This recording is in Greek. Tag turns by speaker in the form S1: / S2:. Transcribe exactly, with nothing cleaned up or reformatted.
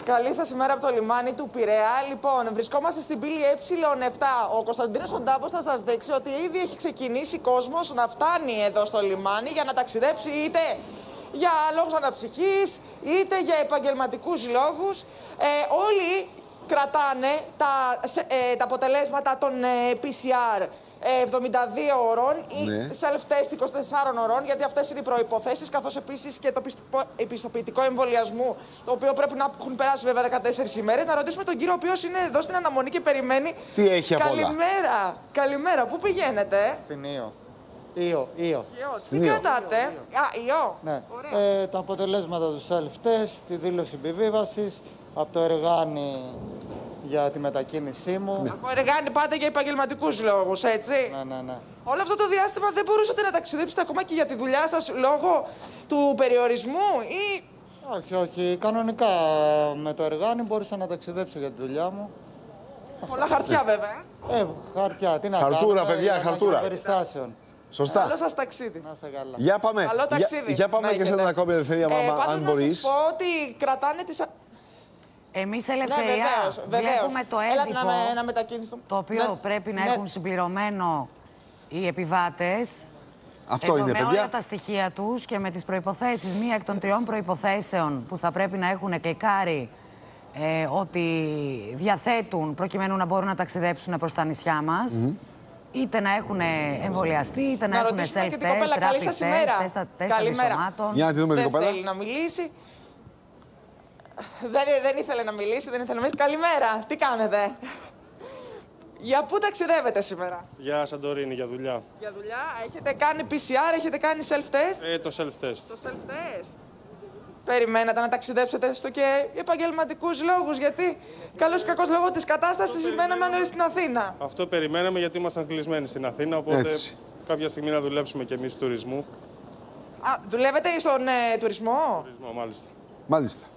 S1: Καλή σας ημέρα από το λιμάνι του Πειραιά. Λοιπόν, βρισκόμαστε στην πύλη Ε επτά. Ο Κωνσταντίνος ο Ντάμπος θα σας δείξει ότι ήδη έχει ξεκινήσει κόσμος να φτάνει εδώ στο λιμάνι για να ταξιδέψει είτε για λόγους αναψυχής, είτε για επαγγελματικούς λόγους. Ε, όλοι κρατάνε τα, ε, τα αποτελέσματα των ε, πι σι αρ εβδομήντα δύο ώρων ή
S2: ναι.
S1: self-test είκοσι τεσσάρων ωρών, γιατί αυτές είναι οι προϋποθέσεις, καθώς επίσης και το πιστοποιητικό εμβολιασμού, το οποίο πρέπει να έχουν περάσει βέβαια δεκατέσσερις ημέρες. Να ρωτήσουμε τον κύριο, ο οποίος είναι εδώ στην αναμονή και περιμένει.
S2: Τι έχει από όλα.
S1: Καλημέρα. Καλημέρα. Πού πηγαίνετε?
S3: Στην Ήο. Ήο, Ήο.
S1: Τι κρατάτε? Α, Ήο.
S3: Ναι. Ε, τα αποτελέσματα του self-test, τη δήλωση επιβίβασης, από το εργάνι για τη μετακίνησή μου.
S1: Ναι. Από εργάνι πάτε για επαγγελματικούς λόγους, έτσι.
S3: Ναι, ναι, ναι.
S1: Όλο αυτό το διάστημα δεν μπορούσατε να ταξιδέψετε ακόμα και για τη δουλειά σας λόγω του περιορισμού ή...
S3: Όχι, όχι. Κανονικά με το εργάνι μπορούσα να ταξιδέψω για τη δουλειά μου.
S1: Πολλά χαρτιά βέβαια.
S3: Ε, χαρτιά, τι να
S2: Χαρτούρα,
S3: κάνουμε,
S2: παιδιά,
S3: για
S2: χαρτούρα.
S3: περιστάσεων.
S2: Σωστά.
S1: Καλό σας ταξίδι.
S3: Να είστε καλά.
S2: Για πάμε.
S1: Καλό ταξίδι.
S2: Για, για πάμε
S1: να
S2: και σε
S1: έχετε.
S2: ένα ακόμη, ελευθερία, μάμα,
S1: Ε, πάντως
S2: αν
S1: να
S2: μπορείς.
S1: σας πω ότι κρατάνε τις...
S4: Εμείς
S1: Ναι,
S4: ελευθερία
S1: βεβαίως, βεβαίως.
S4: βλέπουμε το
S1: Έλατε
S4: έντυπο,
S1: να, με, να μετακινηθούμε.
S4: το οποίο
S1: Ναι.
S4: πρέπει να
S1: Ναι.
S4: έχουν συμπληρωμένο οι επιβάτες.
S2: Αυτό
S4: εδώ,
S2: είναι,
S4: με
S2: παιδιά.
S4: όλα τα στοιχεία τους και με τις προϋποθέσεις, μία εκ των τριών προϋποθέσεων που θα πρέπει να έχουν κλικάρει ε, ότι διαθέτουν προκειμένου να μπορούν να ταξιδέψουν προς τα νησιά μας. Mm-hmm. Είτε να έχουν εμβολιαστεί, είτε να,
S1: Να
S4: έχουν
S1: ρωτήσουμε και την
S4: self-test,
S1: κοπέλα. Καλή
S4: rapid
S1: σας
S4: test,
S1: ημέρα.
S4: τεστ, τεστ
S1: Καλημέρα.
S4: αντισωμάτων.
S2: Για να τη δούμε την
S1: Δεν
S2: κοπέλα.
S1: θέλει να μιλήσει. Δεν, δεν ήθελε να μιλήσει, δεν ήθελε να μιλήσει. Καλημέρα, τι κάνετε? Για πού ταξιδεύετε σήμερα?
S5: Για Σαντορίνη, για δουλειά.
S1: Για δουλειά, έχετε κάνει πι σι αρ, έχετε κάνει self-test?
S5: Ε, το self-test.
S1: Το self-test. Περιμένατε να ταξιδέψετε στο και επαγγελματικούς λόγους, γιατί καλώς ή κακώς λόγω της κατάστασης μέναμε όλοι στην Αθήνα.
S5: Αυτό περιμέναμε γιατί ήμασταν κλεισμένοι στην Αθήνα, οπότε
S2: Έτσι.
S5: κάποια στιγμή να δουλέψουμε κι εμείς τουρισμού.
S1: Α, δουλεύετε στον ε, τουρισμό?
S5: Τουρισμό, μάλιστα.
S2: Μάλιστα.